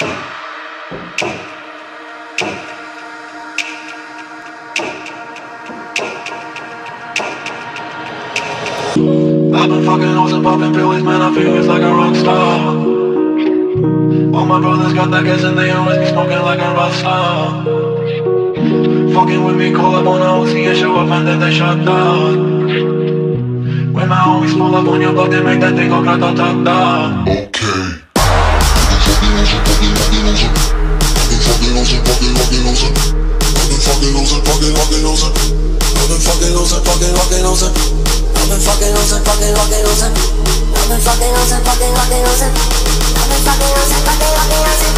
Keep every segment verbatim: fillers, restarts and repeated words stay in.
I've been fucking hoes and popping pills, man, I feel it's like a rock star. All my brothers got that gas and they always be smoking like a Rockstar. Fucking with me, call up on a O C and show up and then they shut down. When my homies pull up on your block, they make that thing go grata-ta-ta. Okay. Fucking losing, fucking, fucking losing. I've been fucking losing, fucking, fucking losing. I've been fucking losing, fucking, fucking losing. I've been fucking losing, fucking, fucking losing. I've been fucking losing, fucking, fucking losing.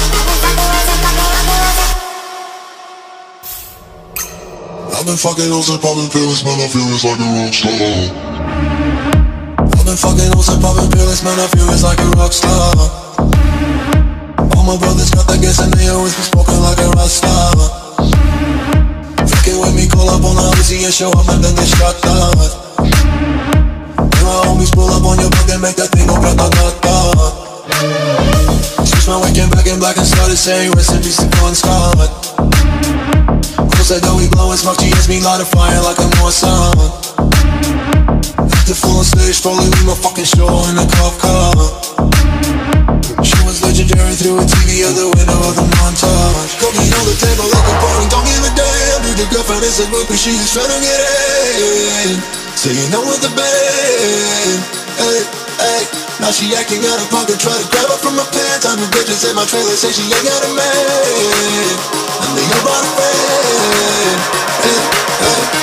I've been fucking losing, popping pills, man, I feel it's like a rockstar. I've been fucking losing, popping pills, man, I feel it's like a rockstar. All my brothers got that gas and they always be smoking like a rockstar. Fucking with me, call up on the O C and show up and then they shut down. When my homies pull up on your block, they make that thing go grata-ta-ta. Switch my weekend back in black and started saying rest in peace to Bon Scott. Close that door, we blowin' smoke, G S me light a fire like a Morrison. The full on stage, probably leave my fucking show in a cop car. She was legendary through a T V out the window of the montage. Cooking on the table like a party, don't give a damn. Dude, the girlfriend is a groupie, she is tryna get in. Saying no with the band. Hey, hey. Now she acting out of pocket, try to grab her from my pants. I'm a bitches in my trailer, say she ain't got a man. And they all brought a friend. Hey, hey.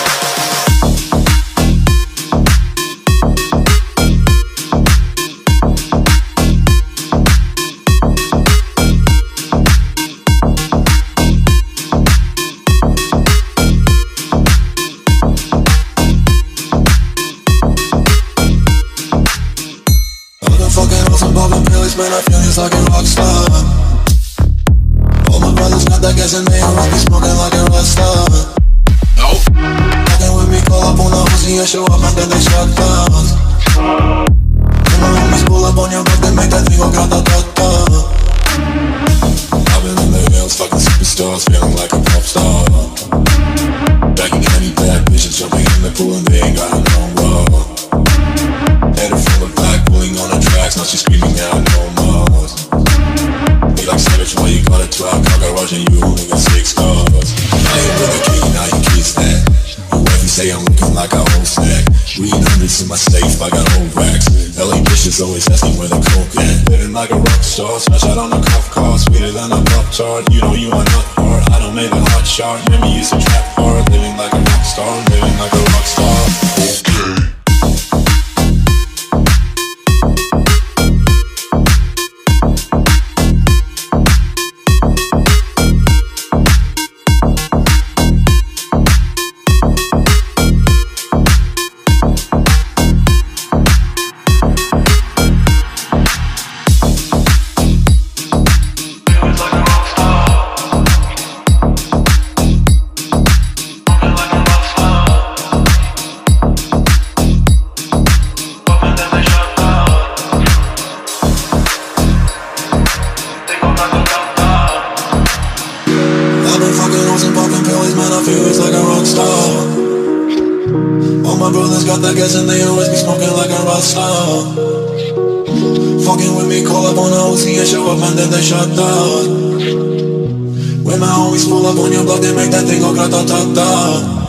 Man, I feel it's like a rockstar. All my brothers got that gas and they always be smoking like a rockstar. Nope. Fucking with me, call up on the O C and show up and then they shut down. When my homies pull up on your block, they make that thing go grata-ta-ta. I've been in the hills, fucking superstars, feeling like a pop star. Backing any bad bitches, jumping in the pool and they ain't got no love. Head full of black, pulling on the tracks, now she's screaming out no more. Be like savage, why you got a twelve car garage and you only got six cars? I ain't with a key, now you kiss that. Your wife, you say I'm looking like a whole snack. Green hundreds in my safe, I got old racks. L A bitches always asking where the coke at. Living like a rock star, smash out on a cuff car. Sweeter than a pop tart, you know you are not hard. I don't make a hot shot, maybe you a trap hard. Living like a rock star, living like a rock star. Okay. I guess and they always be smoking like a Rockstar. Fucking with me, call up on the O C and show up and then they shut down. When my homies pull up on your block, they make that thing go grata-ta-ta.